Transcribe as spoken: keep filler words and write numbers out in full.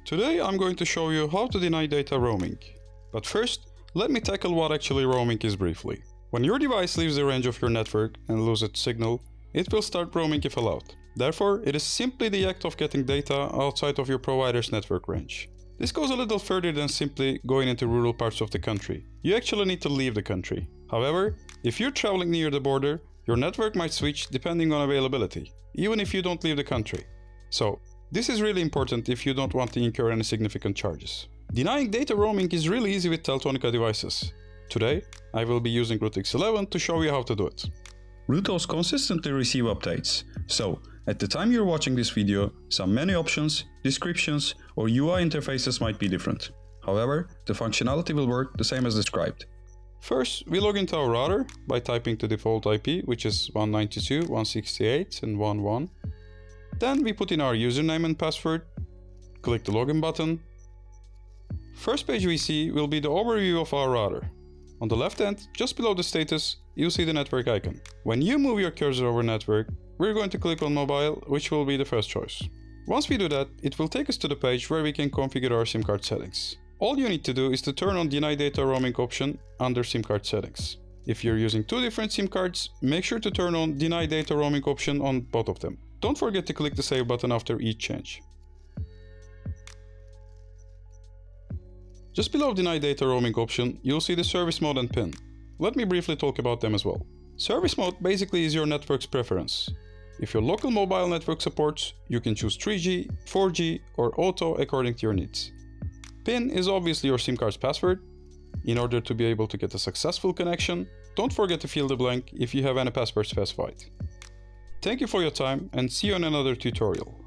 Today I'm going to show you how to deny data roaming. But first, let me tackle what actually roaming is briefly. When your device leaves the range of your network and loses its signal, it will start roaming if allowed. Therefore, it is simply the act of getting data outside of your provider's network range. This goes a little further than simply going into rural parts of the country. You actually need to leave the country. However, if you're traveling near the border, your network might switch depending on availability, even if you don't leave the country. So, this is really important if you don't want to incur any significant charges. Denying data roaming is really easy with Teltonika devices. Today, I will be using Rootix eleven to show you how to do it. Routers consistently receive updates, so at the time you're watching this video, some menu options, descriptions, or U I interfaces might be different. However, the functionality will work the same as described. First, we log into our router by typing the default I P, which is one ninety-two dot one sixty-eight dot one one. Then we put in our username and password, click the login button. First page we see will be the overview of our router. On the left end, just below the status, you'll see the network icon. When you move your cursor over network, we're going to click on mobile, which will be the first choice. Once we do that, it will take us to the page where we can configure our SIM card settings. All you need to do is to turn on Deny Data Roaming option under SIM card settings. If you're using two different SIM cards, make sure to turn on Deny Data Roaming option on both of them. Don't forget to click the save button after each change. Just below Deny Data Roaming option, you'll see the service mode and PIN. Let me briefly talk about them as well. Service mode basically is your network's preference. If your local mobile network supports, you can choose three G, four G, or auto according to your needs. PIN is obviously your SIM card's password. In order to be able to get a successful connection, don't forget to fill the blank if you have any password specified. Thank you for your time and see you in another tutorial.